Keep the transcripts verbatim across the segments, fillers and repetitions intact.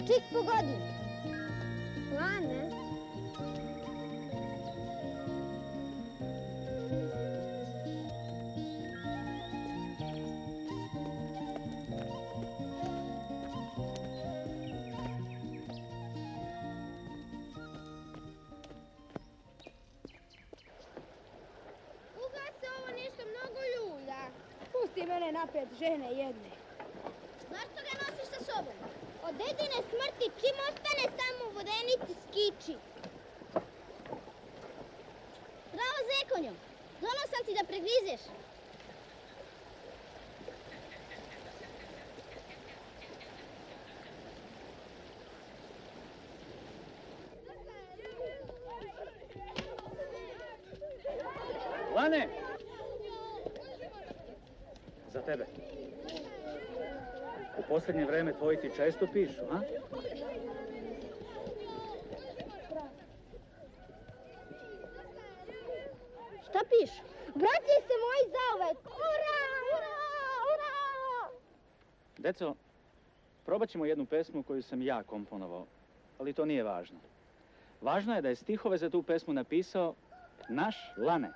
Čik pogodi. Lane. Pusti mene napred, žene jedne. Zašto ga nosiš sa sobom? Od dedine smrti čim ostane samo u vodenici skiči. Bravo, zekonjo. Donao sam ti da pregrizeš. Lane! Za tebe. U posljednje vreme tvoji ti često pišu, a? Šta pišu? Vraćaj se moji zauvek! Ura! Ura! Ura! Deco, probat ćemo jednu pesmu koju sam ja komponovao, ali to nije važno. Važno je da je stihove za tu pesmu napisao naš Lane.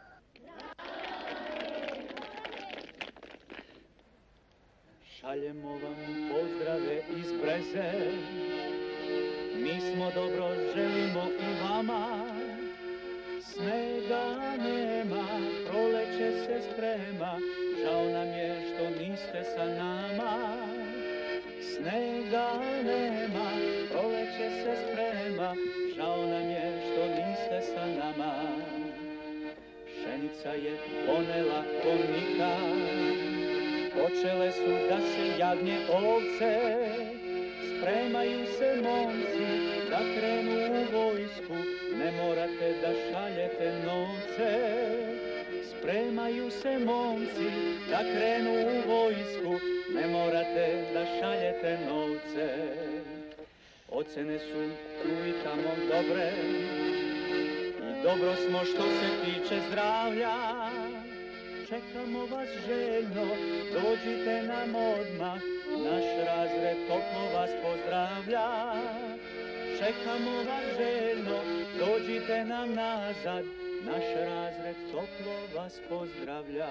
Šaljemo vam pozdrave iz Breze, mi smo dobro, želimo i vama. Snega nema, proleće se sprema, žao nam je što niste sa nama. Snega nema, proleće se sprema, žao nam je što niste sa nama. Pšenica je ponela ko nikad, počele su da se jagnje ovce, spremaju se momci da krenu u vojsku, ne morate da šaljete novce. Spremaju se momci da krenu u vojsku, ne morate da šaljete novce. Ocene su tu i tamo dobre i dobro smo što se tiče zdravlja. Čekamo vas željno, dođite nam odmah, naš razred toplo vas pozdravlja. Čekamo vas željno, dođite nam nazad, naš razred toplo vas pozdravlja.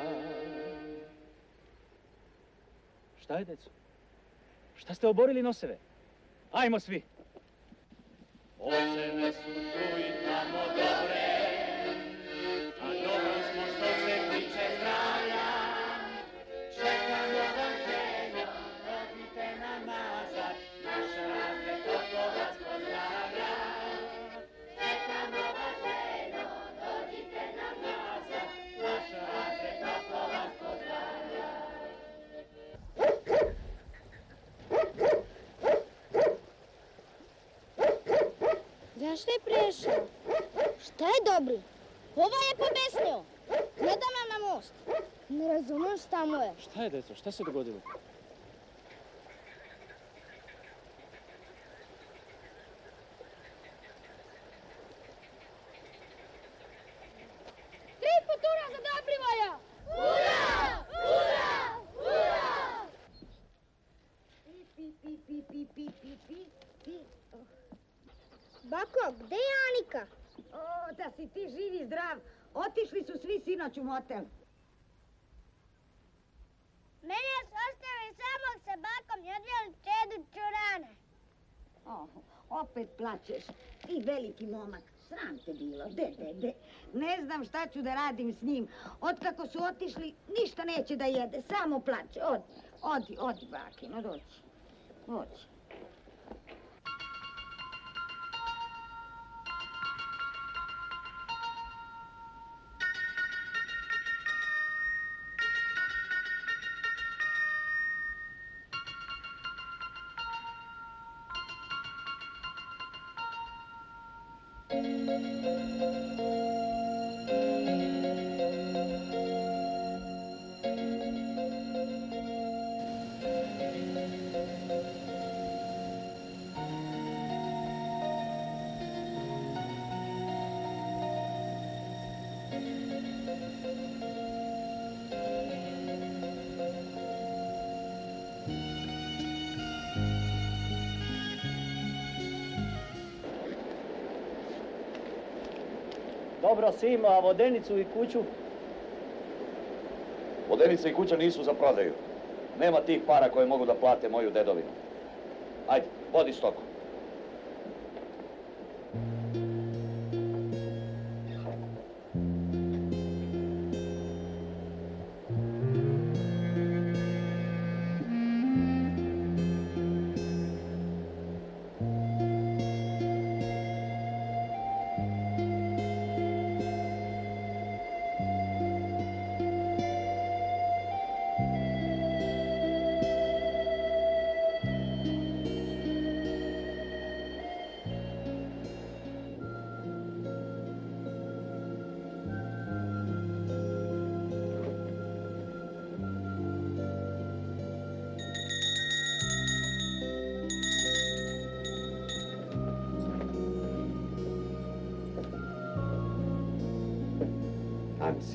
Šta je, deco? Šta ste oborili noseve? Ajmo svi! Ocene su tu i tamo dobre, a dobro smo što se tiče zdravlja. Čekamo vam željno, dođite nam nazad, naš razred toplo vas pozdravlja. Čekamo vas željno, dođite nam nazad, naš razred toplo vas pozdravlja. Zašto je prešao? Šta je dobri? Ova je pobesnio. Ne da nam na most. Ne razumem šta mu je. Šta je, deco? Šta se dogodilo? Tri futura za Dobrivoja! Ura! Ura! Ura! Pi, pi, pi, pi, pi, pi, pi, pi. Bako, gde je Anika? O, da si ti živ i zdrav. Otišli su svi sinoć u motel. Mene su ostavili samog sa bakom i odveli Čedu Čurana. O, opet plačeš. Ti veliki momak. Sram te bilo. De, de, de. Ne znam šta ću da radim s njim. Otkako su otišli, ništa neće da jede. Samo plače. Odi, odi, odi, bakino, dođi. Dođi. Dobro, Simo, a vodenicu i kuću? Vodenica i kuća nisu za prodaju. Nema tih para koje mogu da plate moju dedovinu. Ajde, vodi stoku. Anci.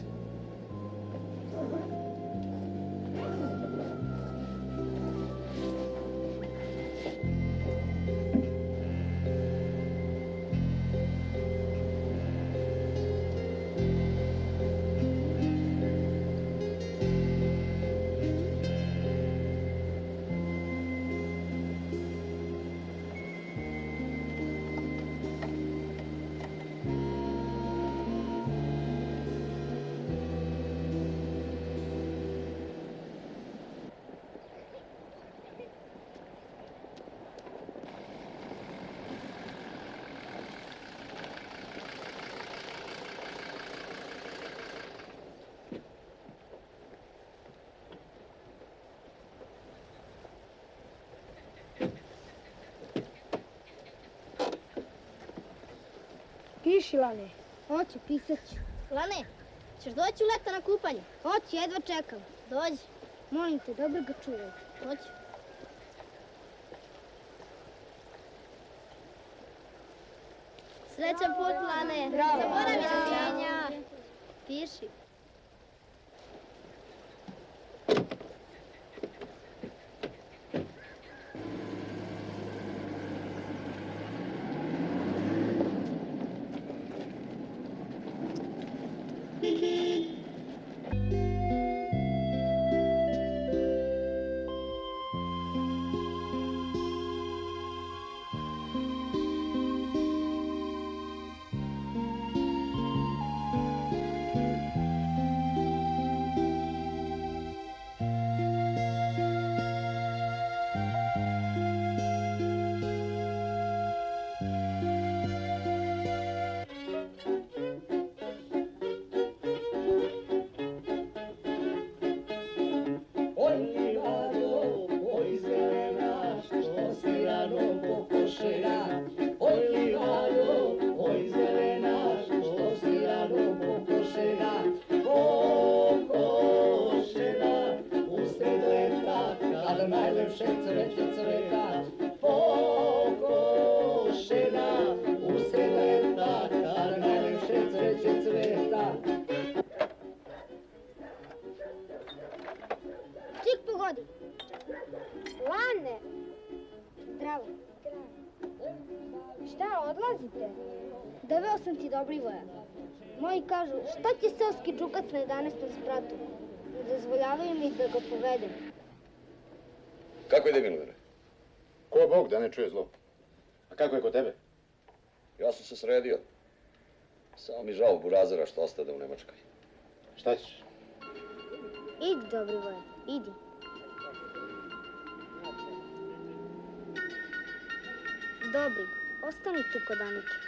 Piši, Lane. Hoću, pisat ću. Lane, ćeš doći u leta na kupanje? Hoću, jedva čekam. Dođi. Molim te, dobro ga čuvaj. Hoću. Srećan put, Lane. Bravo. Zaboravi Bravo. rješenja. Piši. Čik pogodi. Lane, Zdravo. šta odlazite? Doveo sam ti Dobrivoja. Moji kažu, šta će seoski džukac na jedanaestom spratu? Ne dozvoljavaju mi da ga povedem. Kako ide, Milivane? Ko Bog da ne čuje zlo. A kako je kod tebe? Ja sam se sredio. Samo mi žao burazera što ostade u Nemačkoj. Šta ćeš? Idi, Dobrivoje, idi. Dobri, ostani tu kod Anike.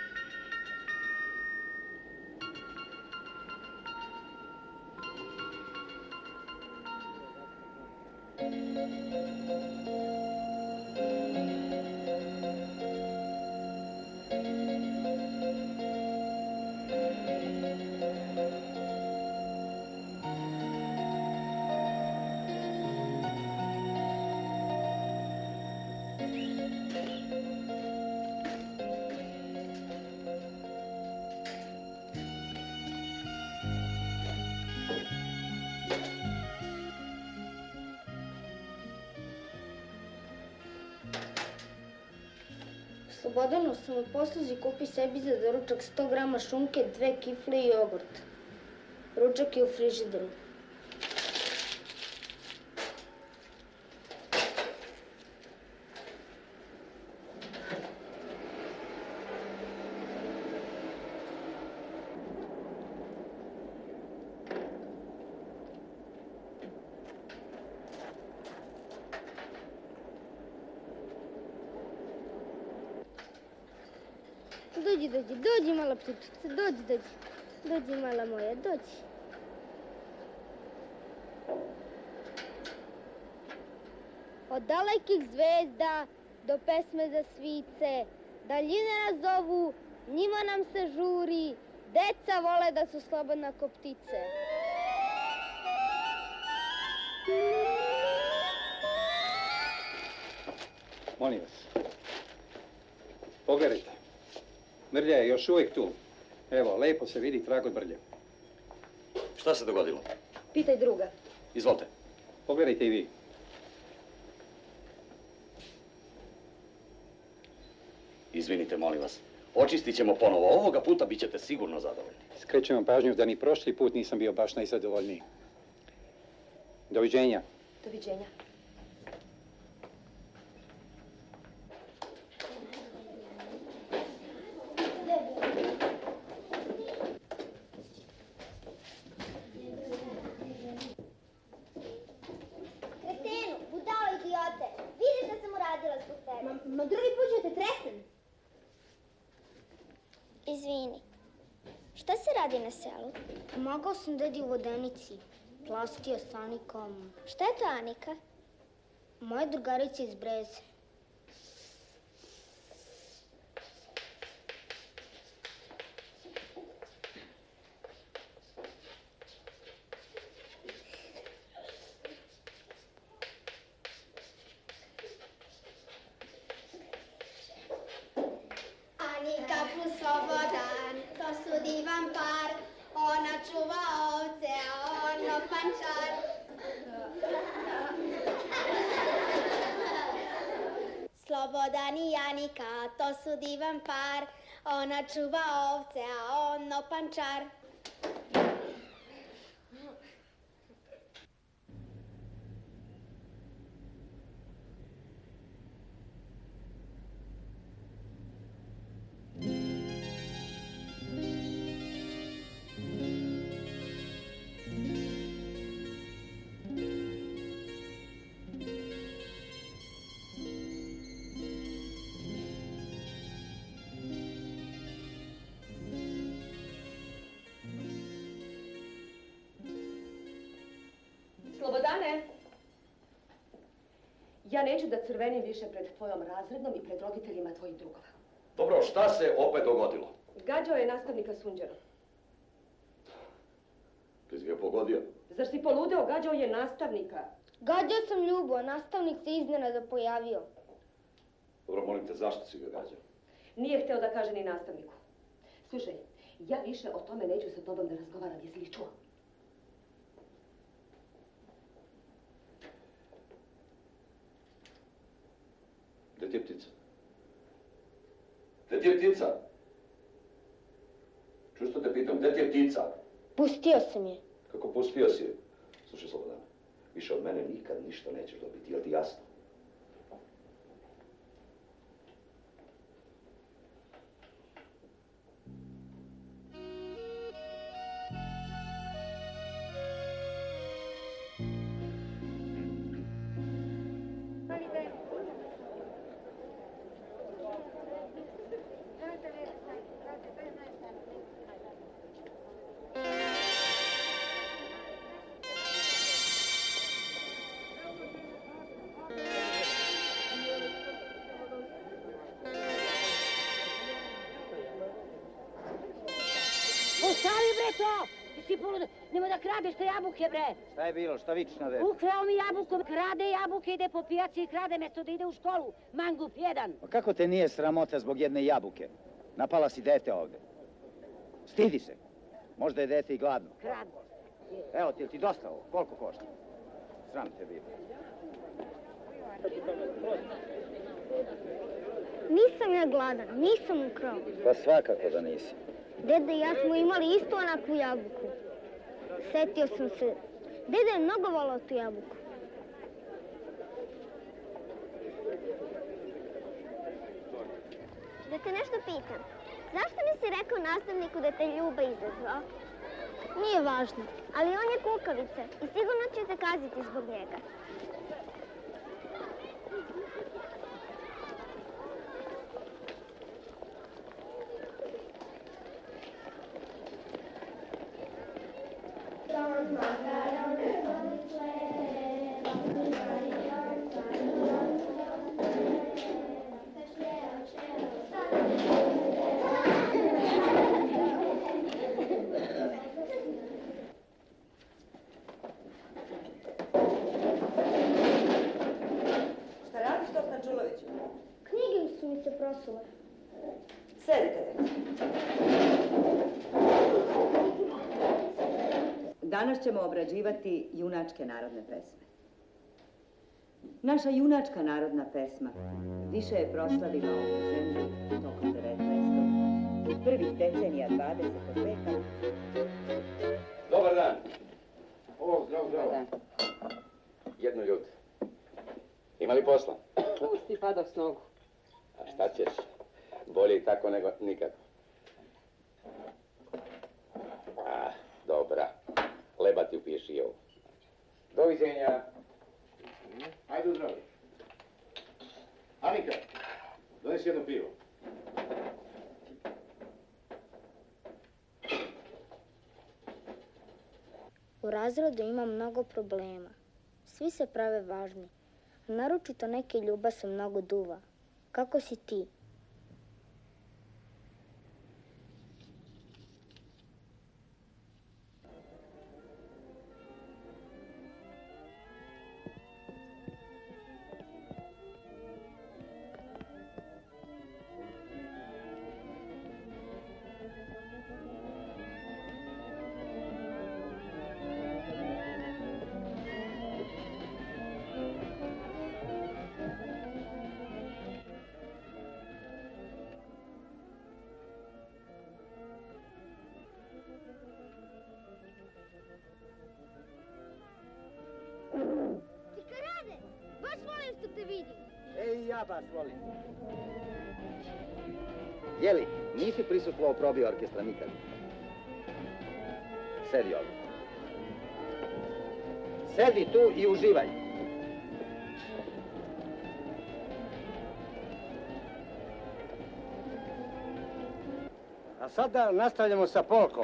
Slobodano sam u posluzi kupi sebi za doručak sto grama šunke, dve kifle i jogurt. Ručak je u frižideru. Dođi, dođi, dođi mala ptičica, dođi, dođi. Dođi mala moja, dođi. Od dalekih zvezda do pesme za svice, daljine nas zovu, njima nam se žuri, deca vole da su slobodna ko ptice. Molim vas, pogledajte. Mrlja je još uvijek tu. Evo, lepo se vidi trag od mrlje. Šta se dogodilo? Pitaj druga. Izvolite. Pogledajte i vi. Izvinite, molim vas. Očistit ćemo ponovo. Ovoga puta bit ćete sigurno zadovoljni. Skrećem vam pažnju da ni prošli put nisam bio baš najzadovoljniji. Doviđenja. Doviđenja. Kretenu, budalo idiote, vidiš da sam uradila zbog tebe. Ma, ma drugi put ću te tresem. Izvini, šta se radi na selu? Pomagao sam dedi u vodenici. Plastio s Anikom. Šta je to Anika? Moja drugarica iz Breze. Anika plus Slobodan, to su divan par. Ona čuva ovce, a on lopančar. Slobodan i Anika, to su divan par. Ona čuva ovce, a on lopančar. Slobodane, ja neću da crvenim više pred tvojom razrednom i pred roditeljima tvojih drugova. Dobro, šta se opet dogodilo? Gađao je nastavnika Sunđera. Ti si ga pogodio? Zar si poludeo? Gađao je nastavnika. Gađao sam Ljubu, a nastavnik se iznenada pojavio. Dobro, molim te, zašto si ga gađao? Nije hteo da kaže ni nastavniku. Slušaj, ja više o tome neću sa tobom da razgovaram, jesi li čuo? Gde ti je ptica? Gde ti je ptica? Čuš što te pitam, gde ti je ptica? Pustio sam je. Kako pustio si je? Slušaj, Slobodana, više od mene nikad ništa nećeš dobiti, jel ti jasno? Ostavi bre to! Ti si poluda, nemoj da kradeš te jabuke bre! Šta je bilo? Šta vičeš na Ukrao mi jabuku, krade jabuke, ide po pijaci i krade mjesto da ide u školu. Mangup jedan. Pa kako te nije sramota zbog jedne jabuke? Napala si dete ovde. Stidi se. Možda je dete i gladno. Krade. Evo ti, jel ti dosta ovo? Koliko košta? Sram te bilo. Nisam ja gladan, nisam ukrao. Pa svakako da nisi. Dede i ja smo imali istu onakvu jabuku. Setio sam se. Dede je mnogo volao tu jabuku. Da te nešto pitam. Zašto nisi rekao nastavniku da te Ljuba izazvao? Nije važno. Ali on je kukavica i sigurno će te kaziti zbog njega. Danas ćemo obrađivati junačke narodne pesme. Naša junačka narodna pesma više je proslavila ovu zemlju tokom devetnaestog i prvih decenija dvadesetog veka. Dobar dan. O, zdravo, zdravo. Jedno ljud. Ima li posla? Pusti pada s nogu. A šta ćeš? Bolje i tako nego nikad. A, dobra. Leba ti upiješ i ovo. Doviđenja. Ajde, zdravo. Anika, donesi jedno pivo. U razredu ima mnogo problema. Svi se prave važni. Naročito neke Ljuba se mnogo duva. Kako si ti? Ej, ja baš volim. Jeli, nisi prisustvovao probi orkestra nikad? Sedi ovdje. Sedi tu i uživaj. A sada nastavljamo sa polkom.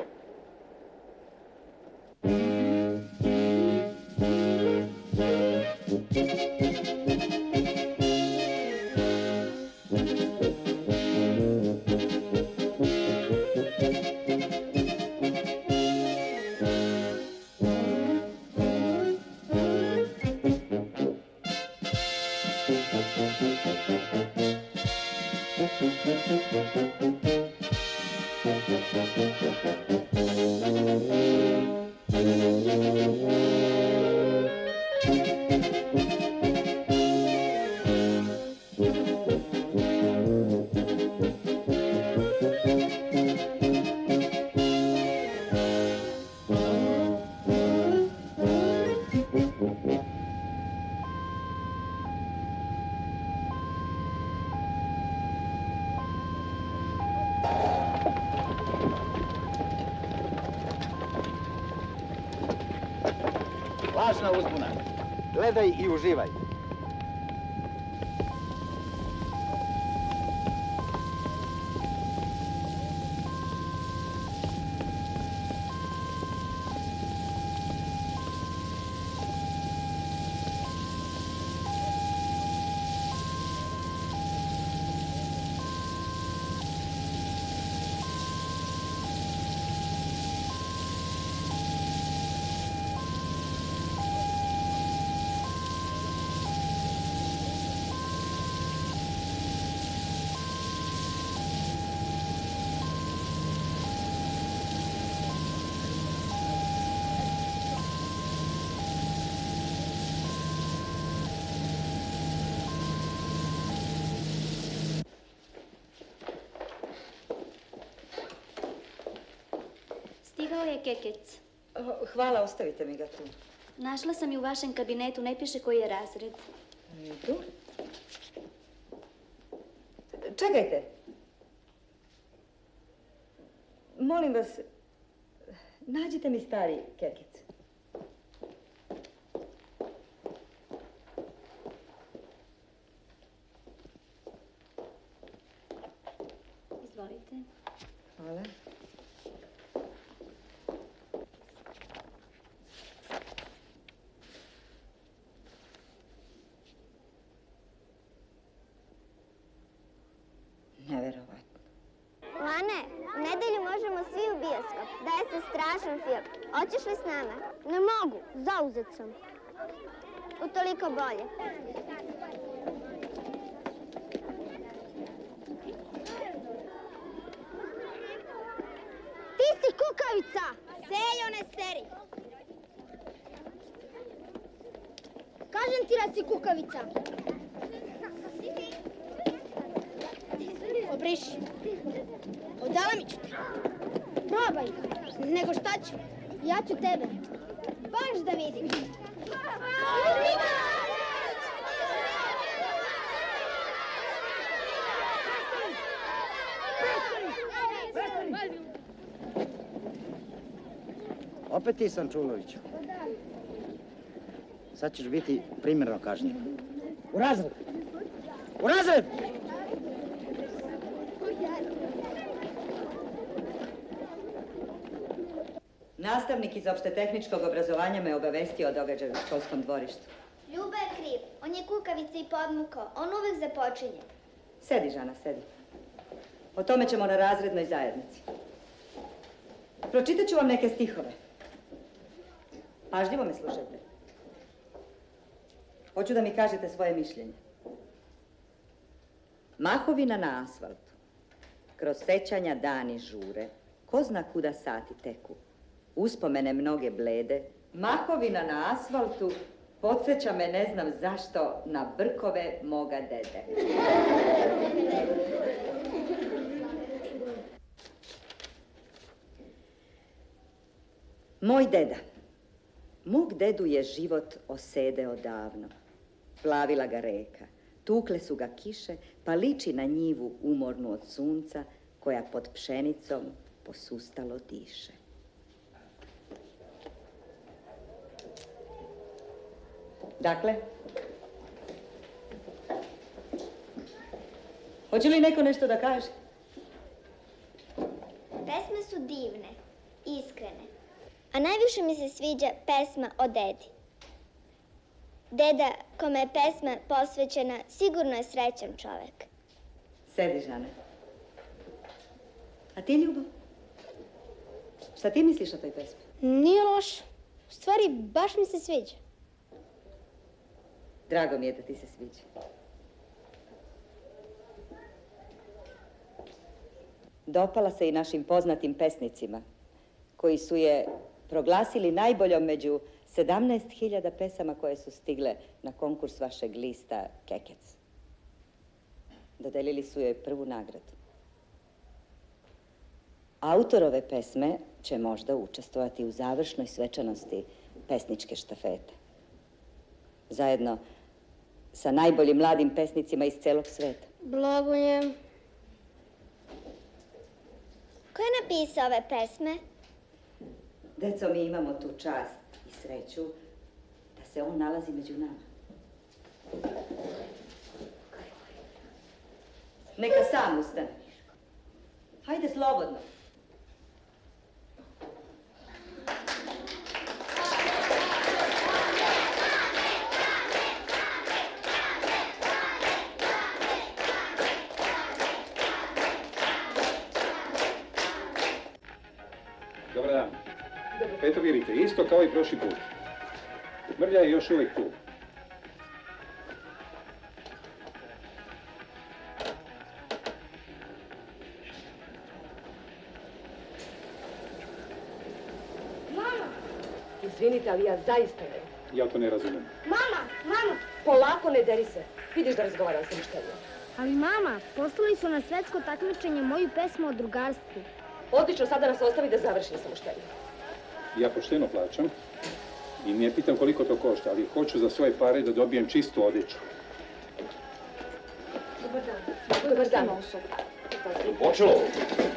Lažna uzbuna. Gledaj i uživaj. Natalija Kekec. Hvala, ostavite mi ga tu. Našla sam ju u vašem kabinetu, ne piše koji je razred. Tu? Čekajte. Molim vas, nađite mi stari Kekec. Izvolite. Hvala. Neverovatno. Lane, u nedelju možemo svi u bioskop. Daje se strašan film. Hoćeš li s nama? Ne mogu, zauzet sam. Utoliko bolje. Ti si kukavica! Seljo, ne seri! Kažem ti da si kukavica. Obriši. Odala mi ću te. Probaj. Nego šta ću? Ja ću tebe. Baš da vidim. Opet ti, Sančuloviću. Sad ćeš biti primjerno kažnjen. U razred! U razred! Nastavnik iz opštetehničkog obrazovanja me obavestio o događaju u školskom dvorištu. Ljuba je kriv. On je kukavica i podmukao. On uvek započinje. Sedi, Žana, sedi. O tome ćemo na razrednoj zajednici. Pročitat ću vam neke stihove. Pažljivo me slušajte. Hoću da mi kažete svoje mišljenje. Mahovina na asfaltu. Kroz sećanja dani žure. Ko zna kuda sati teku. Uspomene mnoge blede. Mahovina na asfaltu podsjeća me, ne znam zašto, na brkove moga dede. Moj deda. Mog dedu je život osedeo davno. Plavila ga reka, tukle su ga kiše, pa liči na njivu umornu od sunca, koja pod pšenicom posustalo diše. Dakle, hoće li neko nešto da kaže? Pesme su divne, iskrene. A najviše mi se sviđa pesma o dedi. Deda, kome je pesma posvećena, sigurno je srećan čovek. Sedi, Žane. A ti, Ljubo? Šta ti misliš o toj pesmi? Nije loš. U stvari, baš mi se sviđa. Drago mi je da ti se sviđa. Dopala se i našim poznatim pesnicima, koji su je proglasili najboljom među sedamnaest hiljada pesama koje su stigle na konkurs vašeg lista Kekec. Dodelili su joj prvu nagradu. Autor ove pesme će možda učestvovati u završnoj svečanosti pesničke štafete. Zajedno sa najboljim mladim pesnicima iz celog sveta. Blago njem. Ko je napisao ove pesme? Deco, mi imamo tu čast i sreću da se on nalazi među nama. Neka sam ustane. Hajde slobodno. Dobar dan. Eto vidite, isto kao i prošli put. Mrlja je još uvijek tu. Mama! Izvinite, ali ja zaista ne. Ja to ne razumijem. Mama, mama! Polako, ne deri se. Vidiš da razgovaram sa mušteljom. Ali mama, poslali su na svetsko takmičenje moju pesmu o drugarstvu. Odlično, sada nas ostavi da završim sa mušteljom. Ja pošteno plaćam i ne pitam koliko to košta, ali hoću za svoje pare da dobijem čistu odjeću. Dobar dan. Dobar dan. Počelo ovo?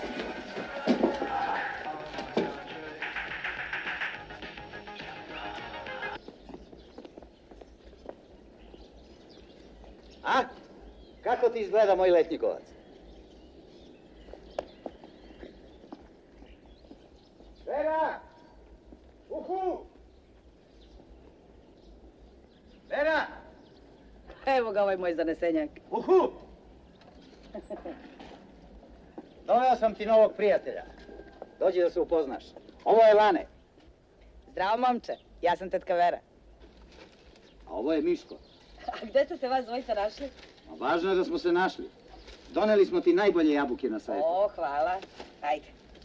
A? Kako ti izgleda moj letnjikovac? Vera! Uhu! Vera! Evo ga ovaj moj zanesenjak. Uhu! Doveo sam ti novog prijatelja. Dođi da se upoznaš. Ovo je Lane. Zdravo, momče. Ja sam tetka Vera. A ovo je Miško. A gde ste se vas dvojica našli? A važno je da smo se našli. Doneli smo ti najbolje jabuke na svijetu. O, hvala. Ajde.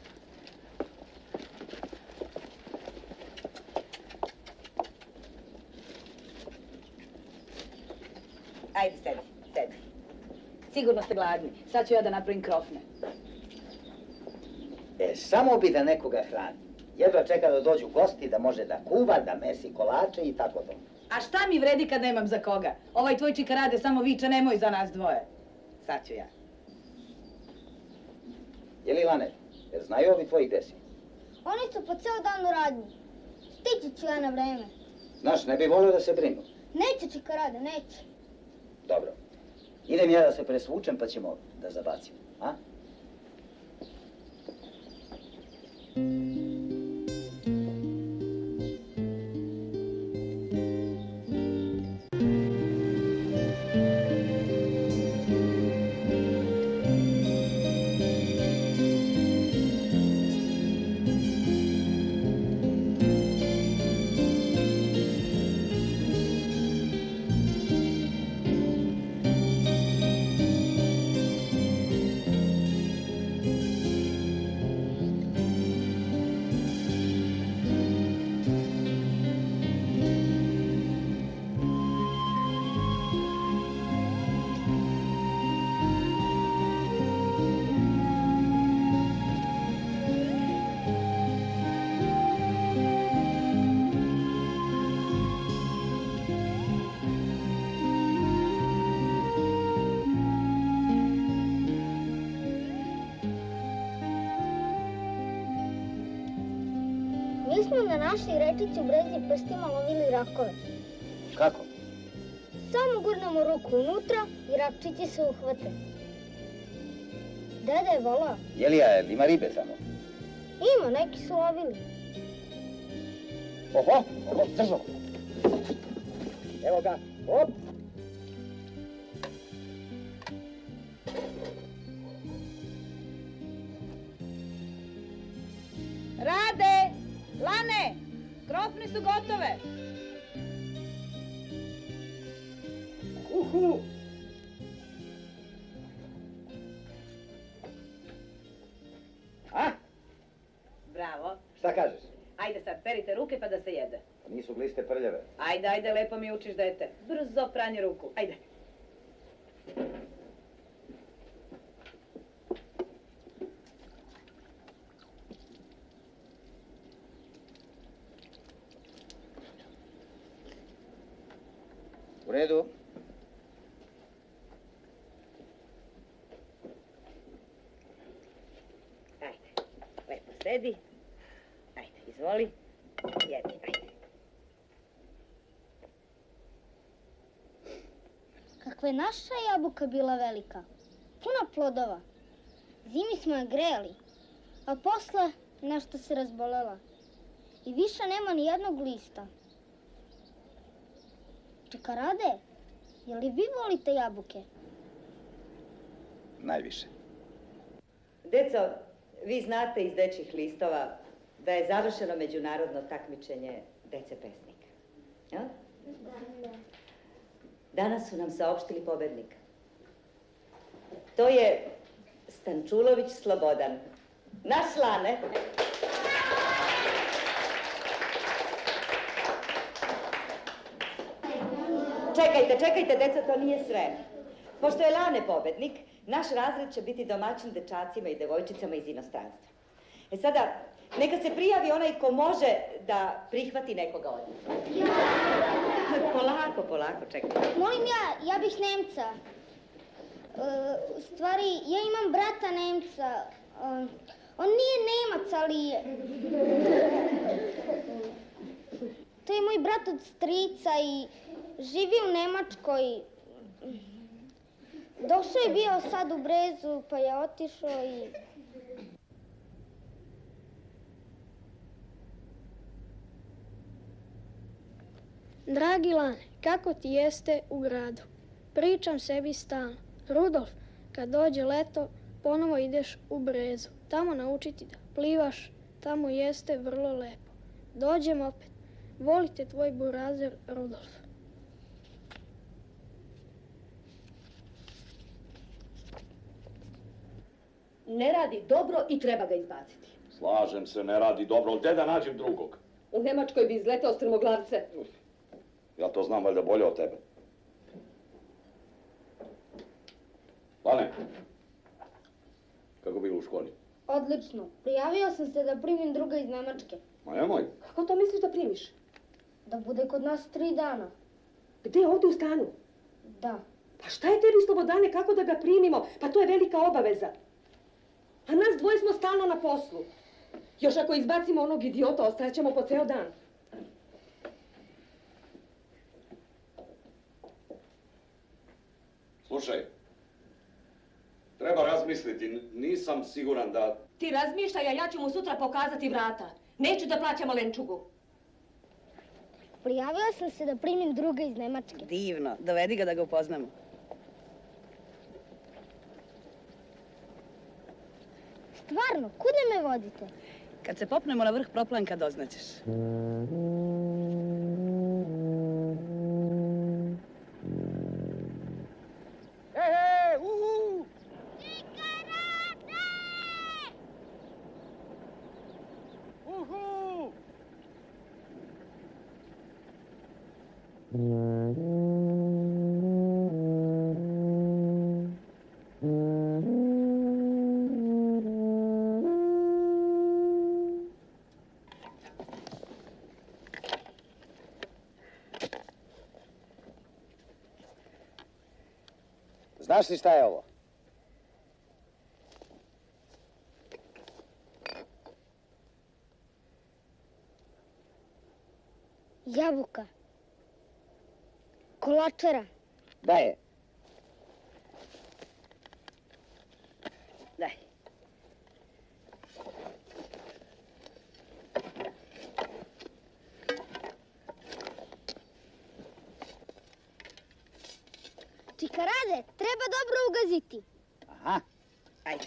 Ajde, sedi, sedi. Sigurno ste gladni. Sad ću ja da napravim krofne. E, samo bi da nekoga hrani. Jedva čeka da dođu gosti, da može da kuva, da mesi kolače i tako to. A šta mi vredi kad nemam za koga? Ovaj tvoj čikarade samo viče nemoj za nas dvoje. Sad ću ja. Jeli, Lane, jer znaju ovi tvoji gde si? Oni su po ceo dan u radnji. Stići ću ja na vreme. Znaš, ne bi volio da se brinu. Neće, čikarade, neće. Dobro. Idem ja da se presvučem pa ćemo da zabacimo, a? Mi smo na našoj rečici u brezi prstima lovili rakove. Kako? Samo gurnemo ruku unutra i rakčići se uhvate. Deda je volao. Jelija, ima ribe tamo? Ima, neki su lovili. Oho, oho, držo. Evo ga, hop. Rade! Lane! Krofne su gotove! Uhu! A? Bravo. Šta kažeš? Ajde sad, perite ruke pa da se jede. Nisu gliste prljave. Ajde, ajde, lepo mi učiš, dete. Brzo pranje ruku, ajde. U redu. Ajde, lepo sedi. Ajde, izvoli. Jedi, ajde. Kakva je naša jabuka bila velika. Puna plodova. Zimi smo je greli, a posle nešto se razbolela. I više nema ni jednog lista. Čikarade, je li vi volite jabuke? Najviše. Deco, vi znate iz dečjih listova da je završeno međunarodno takmičenje dece pesnika. Ja? Da. Danas su nam saopštili pobednika. To je Stančulović Slobodan. Naš Lane. Čekajte, čekajte, deco, to nije sve. Pošto je Lane pobednik, naš razred će biti domaćin dečacima i devojčicama iz inostranstva. E sada, Neka se prijavi onaj ko može da prihvati nekoga od njih. Ja! Polako, polako, čekaj. Molim ja, ja bih Nemca. U stvari, ja imam brata Nemca. On nije Nemac, ali je... To je moj brat od strica i živi u Nemačkoj. Došao je bio sad u Brezu, pa je otišao i... Dragi Lane, kako ti jeste u gradu? Pričam sebi stalno. Rudolf, kad dođe leto, ponovo ideš u Brezu. Tamo naučiti da plivaš, tamo jeste vrlo lepo. Dođem opet. Volite tvoj burazer, Rudolf. Ne radi dobro i treba ga izbaciti. Slažem se, ne radi dobro, gdje da nađem drugog? U Nemačkoj bi izletao strmoglavce. Ja to znam valjda bolje od tebe. Lane, kako bilo u školi? Odlično. Prijavio sam se da primim druga iz Nemačke. Ma nemoj. Kako to misliš da primiš? Da bude kod nas tri dana. Gdje, ovdje u stanu? Da. Pa šta je tebi Slobodane, kako da ga primimo? Pa to je velika obaveza. A nas dvoje smo stalno na poslu. Još ako izbacimo onog idiota, ostaćemo po ceo dan. Slušaj, treba razmisliti, nisam siguran da... Ti razmišljaj, a ja ću mu sutra pokazati vrata. Neću da plaćamo lenčugu. Prijavila sam se da primim druga iz Nemačke. Divno, dovedi ga da ga upoznamo. Stvarno, kuda me vodite? Kad se popnemo na vrh proplanka, doznaćeš. Ehe, uhu! Čikarade! Uhu! Znaš li šta je ovo? Jabuka. Kolačera. Da je. Daj. Čikarade, treba dobro ugaziti. Aha, ajde.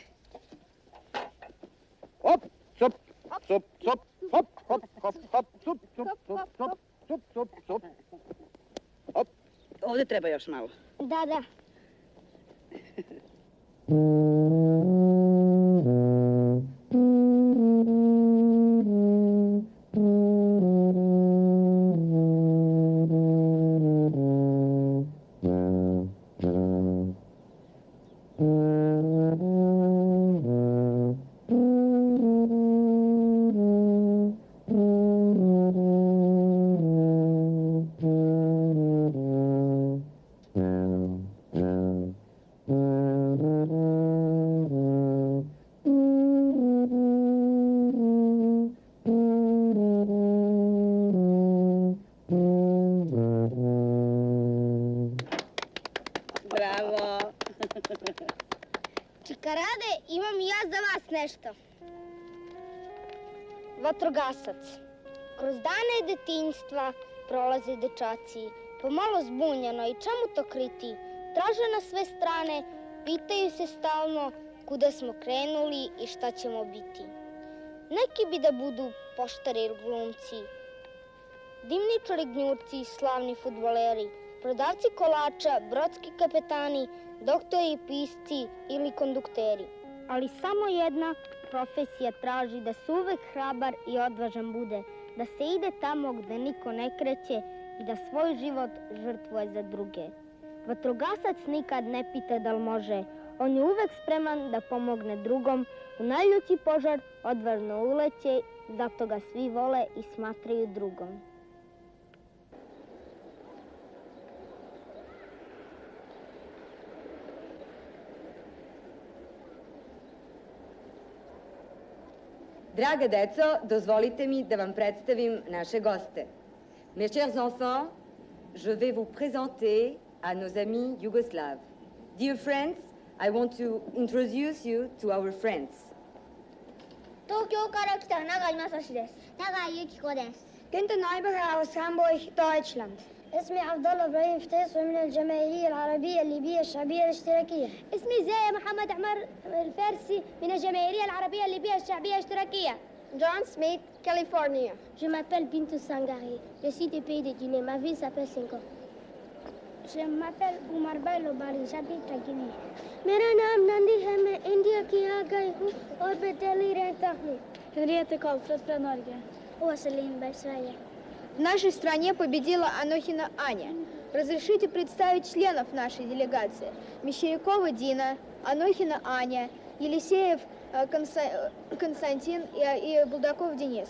Hop, sup, sup, sup, hop, hop, hop, hop, sup, sup, sup, sup, sup, sup, sup. Hop. Ovdje treba još malo. Da, da. Čikarade, imam i ja za vas nešto. Vatrogasac. Kroz dane detinjstva prolaze dečaci, pomalo zbunjeno i čemu to kriti. Traže na sve strane, pitaju se stalno kuda smo krenuli i šta ćemo biti. Neki bi da budu poštari ili glumci, dimničari, gnjurci, slavni fudbaleri, prodavci kolača, brodski kapetani, doktori, pisci ili kondukteri. Ali samo jedna profesija traži da se uvek hrabar i odvažan bude, da se ide tamo gde niko ne kreće i da svoj život žrtvuje za druge. Vatrogasac nikad ne pita da li može, on je uvek spreman da pomogne drugom U najljući požar odvažno uleće, zato ga svi vole i smatraju drugom. Draga deco, dozvolite mi da vam predstavim naše goste. Mes chers enfants, je vais vous présenter à nos amis yougoslaves. Dear friends, I want to introduce you to our friends. 東京から来た永井正史です。永井由紀子です。 كنت نائبها aus Hamburg, Deutschland. اسمي عبد الله ابراهيم فتيس ومن الجمعية العربية الليبية الشعبية الاشتراكية. اسمي زايا محمد عمر الفارسي من الجمعية العربية الليبية الشعبية الاشتراكية. John Smith, California. Je m'appelle Bintou Sangari. Je suis du pays de Guinée. Ma ville s'appelle Senghor. Je m'appelle Oumar Bailo Bali, j'habite à Guinée. मेरा नाम नंदी है, मैं इंडिया की आ गई हूँ और मैं दिल्ली रहता हूँ. Henriette Karlfeldt från Norge. Åsa Lindberg, Sverige. В нашей стране победила Анохина Аня. Разрешите представить членов нашей делегации. Мещерякова Дина, Анохина Аня, Елисеев Константин и Булдаков Денис.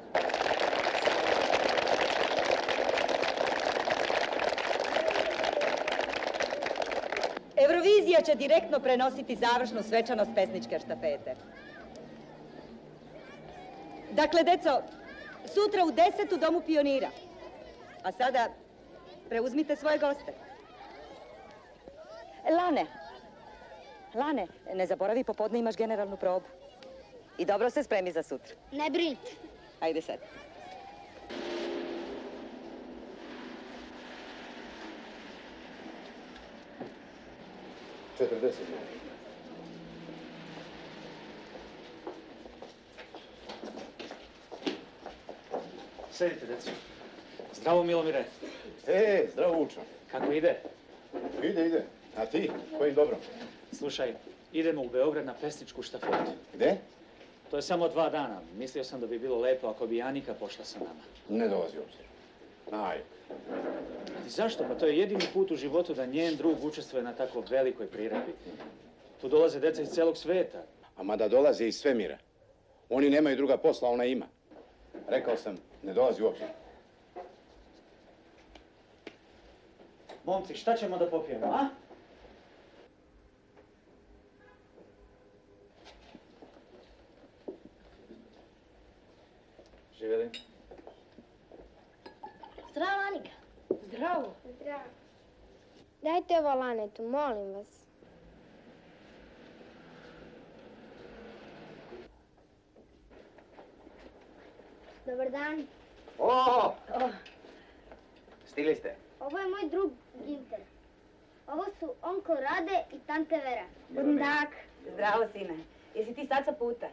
Eurovizija će direktno prenositi završnu svečanost pesničke štafete. Dakle, deco, sutra u deset u Domu pionira. A sada preuzmite svoje goste. Lane, Lane, ne zaboravi, popodne imaš generalnu probu. I dobro se spremi za sutra. Ne brinite. Ajde sad. četrdeset. Sedite, deco. Zdravo, Milomire. E, zdravo, Vučo. Kako ide? Ide, ide. A ti? Kojim dobrom? Slušaj, idemo u Beograd na pesničku štafetu. Gde? To je samo dva dana. Mislio sam da bi bilo lepo ako bi Anika pošla sa nama. Ne dolazi u obzir. Aj. I zašto? Pa to je jedini put u životu da njen drug učestvuje na tako velikoj priredbi. Tu dolaze deca iz celog sveta. A mada dolaze iz svemira. Oni nemaju druga posla, ona ima. Rekao sam, ne dolazi u obzir. Momci, šta ćemo da popijemo, a? Živjeli? Zdravo, Anika. Zdravo. Zdravo. Dajte ovo Lanetu, molim vas. Dobar dan. O! Oh. Stigli ste. Ovo je moj drug Ginter. Ovo su onko Rade i tante Vera. Guten Tag. Zdravo, sine. Jesi ti sad sa puta?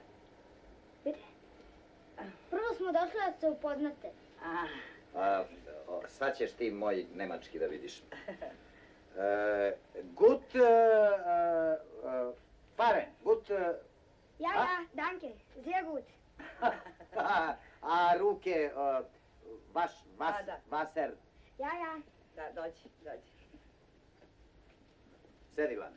Prvo smo došli da se upoznate. A, A, o, sad ćeš ti moj nemački da vidiš. E, gut, uh, uh, fahren, gut, uh, Ja, ja, danke, sehr gut. a, a ruke, uh, vaš, vas, A, da. vaser, Ja, ja. da, dođi, dođi. sedi, Lane.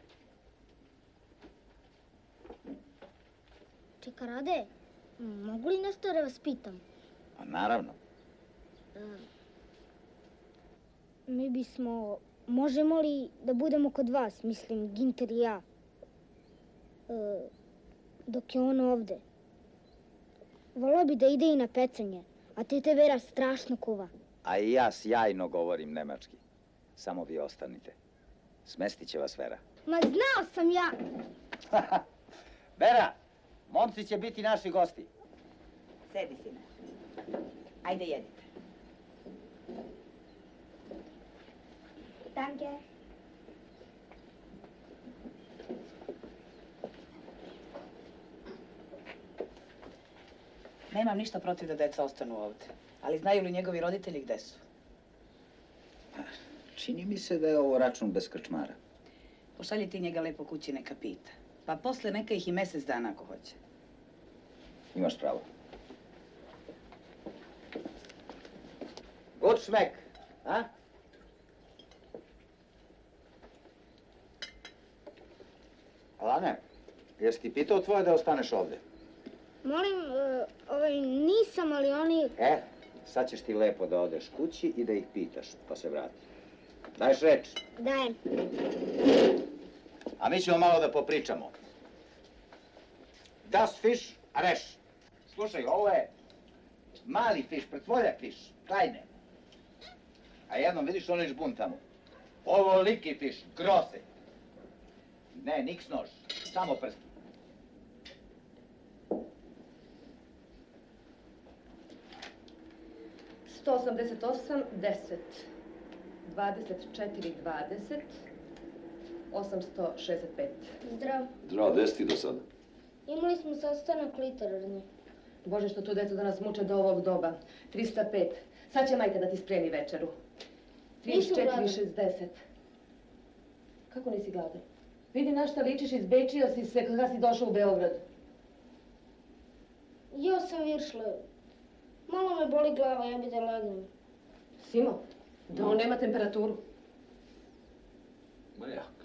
Čeka, Rade, mogu li nešto da vas pitam? A naravno. Mi bismo, možemo li da budemo kod vas, mislim, Ginter i ja, e, dok je on ovde? Volao bi da ide i na pecanje, a tete Vera strašno kuva. A i ja sjajno govorim nemački. Samo vi ostanite. Smestit će vas Vera. Ma znao sam ja! Vera, momci će biti naši gosti. Sedi, sine. Ajde, jedite. Danke. Nemam ništa protiv da deca ostanu ovdje, ali znaju li njegovi roditelji gde su? Čini mi se da je ovo račun bez krčmara. Pošalji ti njega lepo kući neka pita. Pa posle neka ih i mjesec dana ako hoće. Imaš pravo. Gut schmeck, a? Alane, Jesi ti pitao tvoje da ostaneš ovde? Molim, e, ovaj, nisam, ali oni... E, sad ćeš ti lepo da odeš kući i da ih pitaš, pa se vrati. Daješ reč? Dajem. A mi ćemo malo da popričamo. Das fish, areš. Slušaj, ovo je mali fiš, pretvoljak fiš, tajne. A jednom vidiš onaj žbun tamo. Ovo liki fiš, grose. Ne, niks nož, samo prsti. sto osamdeset osam, deset. dvadeset četiri, dvadeset. osamsto šezdeset pet. Zdravo. Zdravo, gde si ti do sada? Imali smo sastanak literarni. Bože, što tu deca da nas muče do ovog doba. trista pet. Sad će majka da ti spremi večeru. trideset četiri, šezdeset. Kako nisi gladan? Vidi na šta ličiš, izbečio si se kada si došao u Beograd. Jeo sam viršle. Malo me boli glava, ja bi da legnem. Simo, da on nema temperaturu. Ma jak.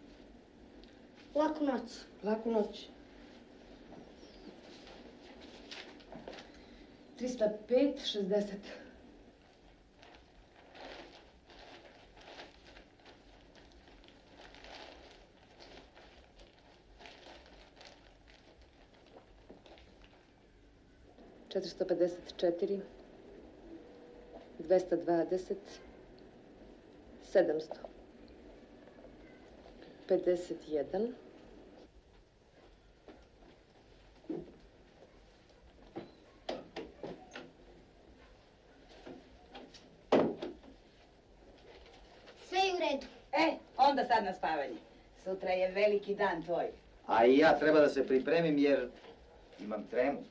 Laku noć. Laku noć. trista pet, šezdeset. četiristo pedeset četiri, dvesta dvadeset, sedamsto, pedeset jedan, Sve je u redu. E, onda sad na spavanje. Sutra je veliki dan tvoj. A i ja treba da se pripremim jer imam tremu.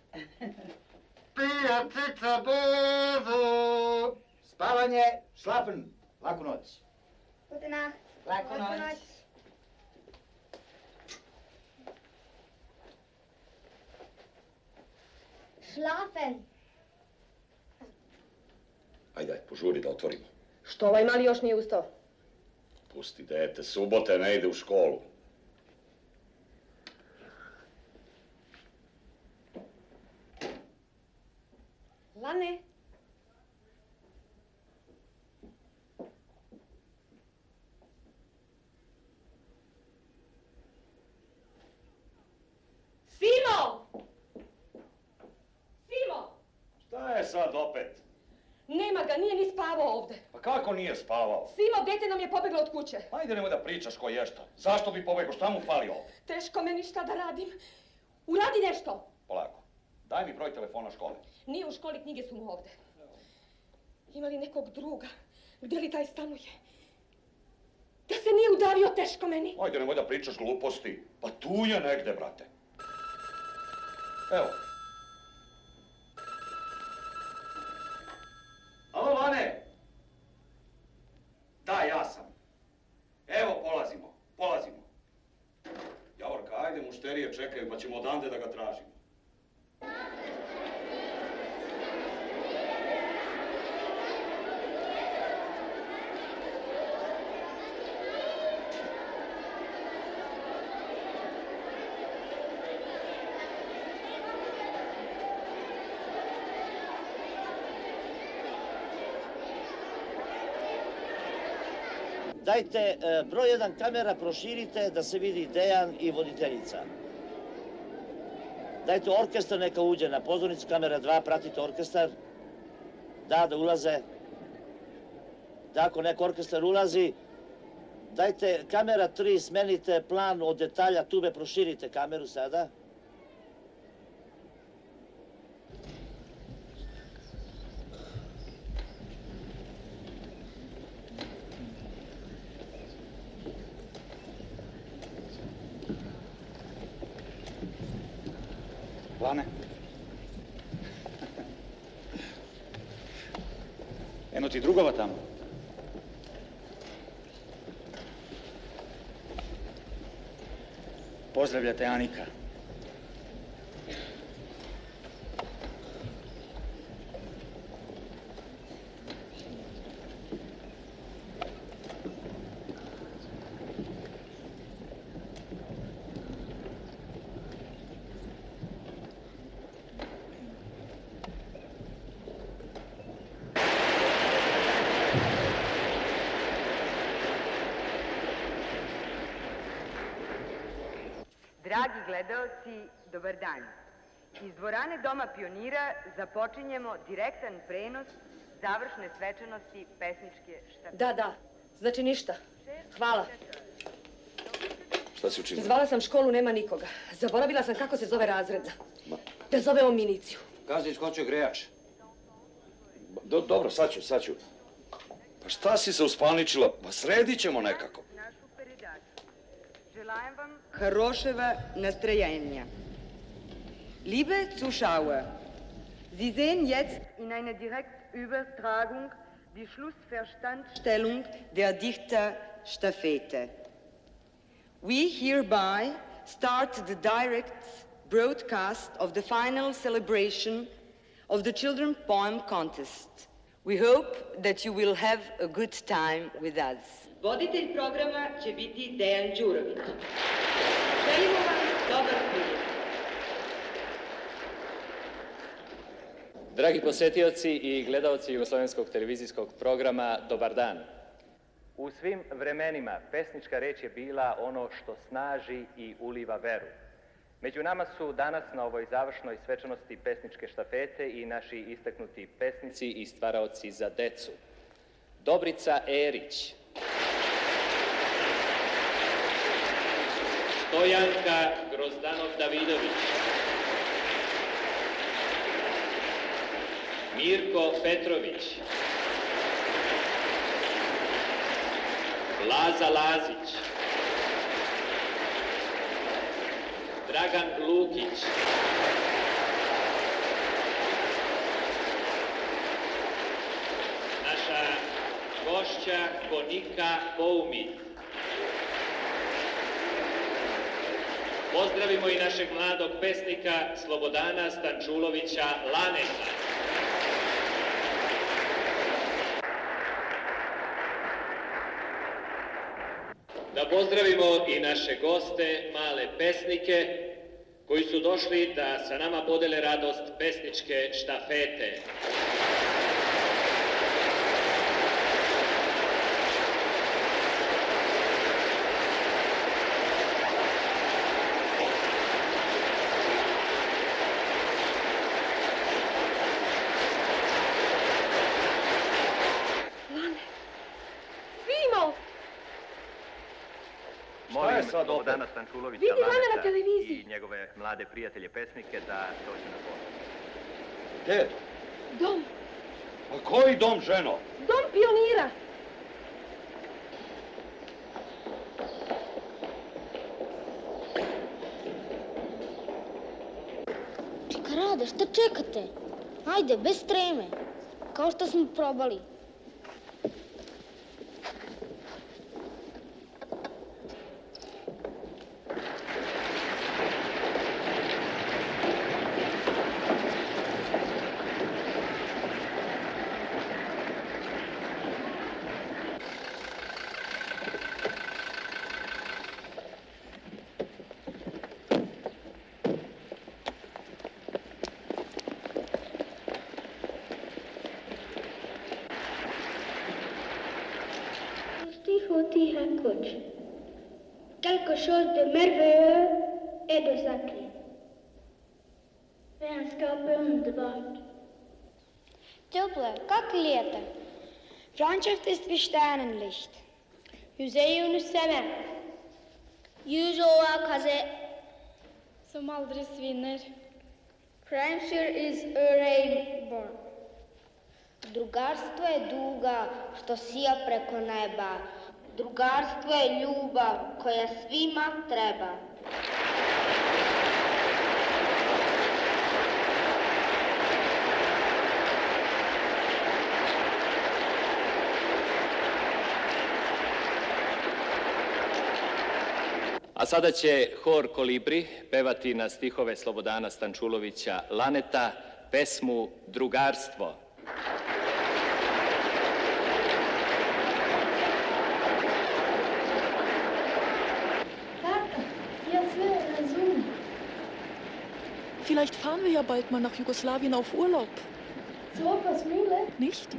Pijačica Bozo! Spavanje, šlapen, laku noć. Gute Nacht. Laku noć. Šlafen. Ajde, ajde, požuri da otvorimo. Što ovaj mali još nije ustao? Pusti dete, subote ne ide u školu. Lane? Simo! Simo! Šta je sad opet? Nema ga, nije ni spavao ovde. Pa kako nije spavao? Simo, dete nam je pobeglo od kuće. Ajde nemoj da pričaš ko je šta. Zašto bi pobegao? Šta mu fali ovde? Teško meni šta da radim. Uradi nešto. Polako. Daj mi broj telefona škole. Nije u školi, knjige su mu ovde. Ima li nekog druga? Gdje li taj stanuje? Da se nije udavio, teško meni. Ajde nemoj da pričaš gluposti. Pa tu je negde, brate. Evo. Alo, Vane! Da, ja sam. Evo, polazimo, polazimo. Javorka, ajde, mušterije čekaju, pa ćemo odande da ga tražimo. Dajte broj jedan kamera, proširite da se vidi Dejan i voditeljica. Dajte orkestar neka uđe na pozornicu, kamera dva, pratite orkestar. Da, da ulaze. Da, ako neko orkestar ulazi, dajte kamera tri, smenite plan od detalja tube, proširite kameru sada. Lane? Eno ti drugova tamo. Pozdravljate Anika. Dragi gledaoci, dobar dan. Iz dvorane Doma pionira započinjemo direktan prenos završne svečanosti pesničke štafete. Da, da. Znači ništa. Hvala. Šta si učinila? Zvala sam školu, nema nikoga. Zaboravila sam kako se zove razredna. Da zovemo Miniciju. Gazda iskočio grejač. Do, dobro, sad ću, sad ću. Pa šta si se uspaničila? Pa sredit ćemo nekako. Хорошего настроения. Liebe Zuschauer, Sie sehen jetzt in einer Direktübertragung die Schlussverstandstellung der Dichterstaffete. We hereby start the direct broadcast of the final celebration of the Children's Poem Contest. We hope that you will have a good time with us. Voditelj programa će biti Dejan Đurović. Želimo vam dobar prijem. Dragi posjetioci i gledaoci Jugoslovenskog televizijskog programa, dobar dan. U svim vremenima pesnička reč je bila ono što snaži i uliva veru. Među nama su danas na ovoj završnoj svečanosti pesničke štafete i naši istaknuti pesnici i stvaraoci za decu. Dobrica Erić, Stojanka Grozdanov-Davidović, Mirko Petrović, Laza Lazić, Dragan Lukić, naša gošća Konika Poumit. Pozdravimo i našeg mladog pesnika Slobodana Stančulovića Laneta. Da pozdravimo i naše goste, male pesnike, koji su došli da sa nama podele radost pesničke štafete. Molim Slobodana Stančulovića Laneta i njegove mlade prijatelje pesnike da dođu na posled. Gdje? Dom. A koji dom, ženo? Dom pionira. Čeka Rade, šta čekate? Ajde, bez treme. Kao što smo probali. Quelque chose de merveilleux et de sacré. Vem skapa underbart. Теплое, как лето. Freundschaft ist wie Sternenlicht. Yüzeyi ünseme. Yüz oğa kaze. Som aldrig svinner. Friendship is a rainbow. Drugarstvo je duga što sija preko neba. Drugarstvo je ljubav koja svima treba. A sada će hor Kolibri pevati na stihove Slobodana Stančulovića Laneta pesmu Drugarstvo. Vielleicht fahren wir ja bald mal nach Jugoslawien auf Urlaub. So was Mühle? Nicht?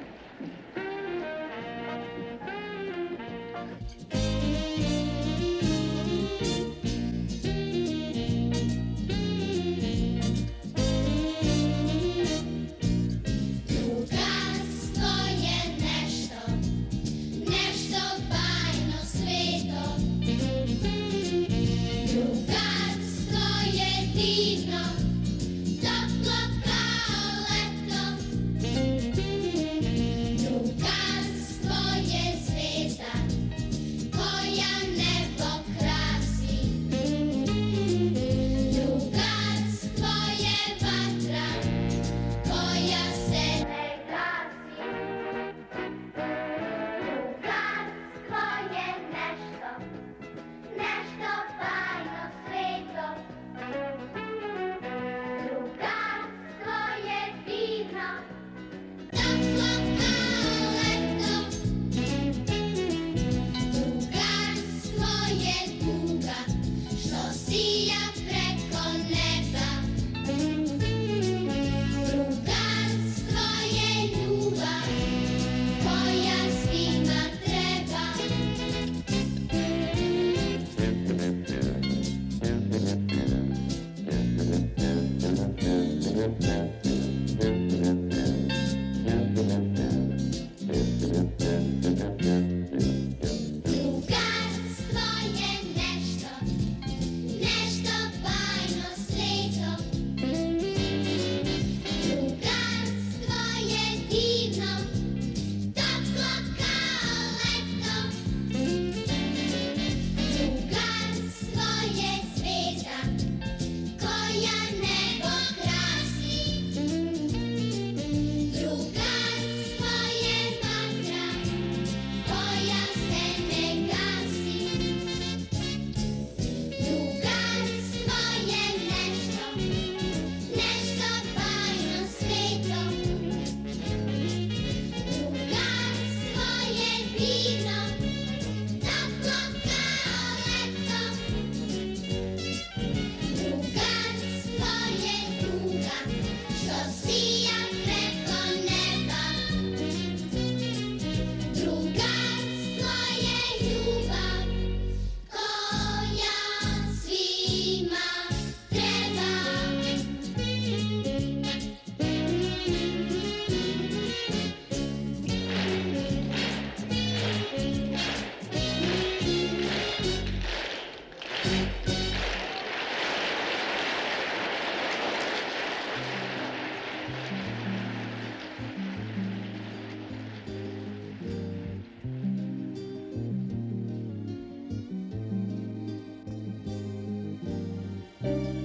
Thank you.